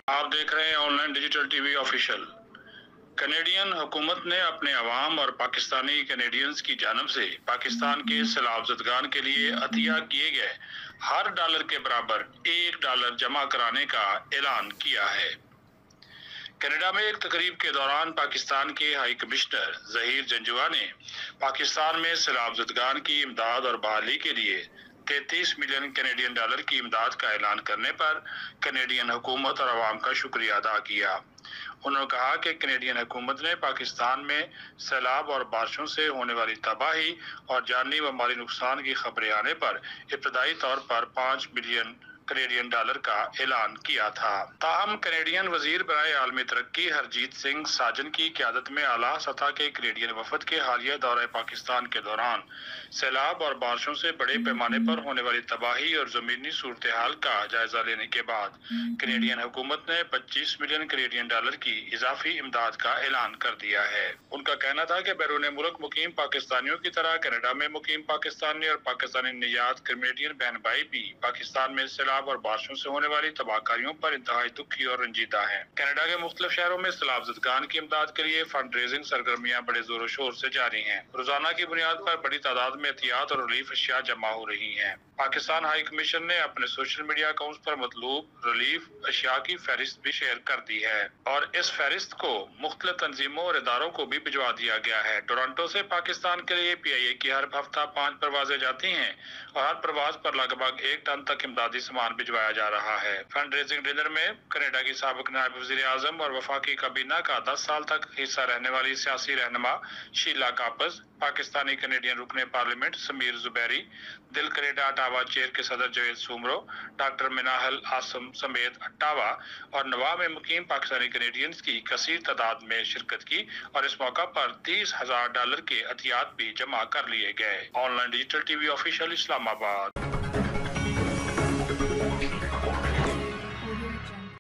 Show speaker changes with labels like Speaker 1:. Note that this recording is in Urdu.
Speaker 1: آپ دیکھ رہے ہیں online digital TV official. Canadian حکومت نے اپنے عوام اور پاکستانی کینیڈینز کی جانب سے پاکستان کے سیلاب زدگان کے لیے عطیہ کیے گئے ہر ڈالر کے برابر $1 جمع کرانے کا اعلان کیا ہے۔ کینیڈا میں ایک تقریب کے دوران پاکستان کے ہائی کمشنر ظہیر جنجوعہ نے پاکستان میں سیلاب زدگان کی امداد اور بحالی کے لیے $33 ملین کینیڈین ڈالر کی امداد کا اعلان کرنے پر کینیڈین حکومت اور عوام کا شکریہ ادا کیا۔ انہوں نے کہا کہ کینیڈین حکومت نے پاکستان میں سیلاب اور بارشوں سے ہونے والی تباہی اور جانی و مالی نقصان کی خبریں آنے پر ابتدائی طور پر $5 ملین کینیڈین ڈالر کا اعلان کیا تھا۔ تاہم کینیڈین وزیر برائے عالمی ترقی ہرجیت سنگھ ساجن کی قیادت میں اعلیٰ سطح کے کینیڈین وفد کے حالیہ دورہ پاکستان کے دوران سیلاب اور بارشوں سے بڑے پیمانے پر ہونے والی تباہی اور زمینی صورتحال کا جائزہ لینے کے بعد کینیڈین حکومت نے $25 ملین کینیڈین ڈالر کی اضافی امداد کا اعلان کر دیا ہے۔ ان کا کہنا تھا کہ بیرون ملک مقیم پاکستانیوں کی طرح کینیڈا میں مقیم پاکستانی اور پاکستانی نژاد کینیڈین بہن بھائی بھی پاکستان میں سیلاب اور بارشوں سے ہونے والی تباہ کاریوں پر انتہائی دکھی اور رنجیدہ ہیں۔ کینیڈا کے مختلف شہروں میں سیلاب زدگان کی امداد کے لیے فنڈ ریزنگ سرگرمیاں بڑے زور و شور سے جاری ہیں۔ روزانہ کی بنیاد پر بڑی تعداد میں احتیاط اور ریلیف اشیاء جمع ہو رہی ہیں۔ پاکستان ہائی کمیشن نے اپنے سوشل میڈیا اکاؤنٹس پر مطلوب ریلیف اشیاء کی فہرست بھی شیئر کر دی ہے اور اس فہرست کو مختلف تنظیموں اور اداروں کو بھی بھجوا دیا گیا ہے۔ ٹورنٹو سے پاکستان کے لیے PIA کی ہر ہفتہ 5 پروازیں جاتی ہیں اور ہر پرواز پر لگ بھگ 1 ٹن تک امدادی سامان بھجوایا جا رہا ہے۔ فنڈ ریزنگ ڈنر میں کینیڈا کی سابق نائب وزیر اعظم اور وفاقی کابینہ کا 10 سال تک حصہ رہنے والی سیاسی رہنما شیلا کاپز، پاکستانی کینیڈین رکن پارلیمنٹ سمیر زبیری، دل کینیڈا اٹاوا چیئر کے صدر جاوید سومرو، ڈاکٹر مناہل عاصم سمیت اٹاوا اور نوا میں مقیم پاکستانی کینیڈینز کی کثیر تعداد میں شرکت کی اور اس موقع پر $30,000 کے عطیات بھی جمع کر لیے گئے۔ Online digital TV official, اسلام آباد۔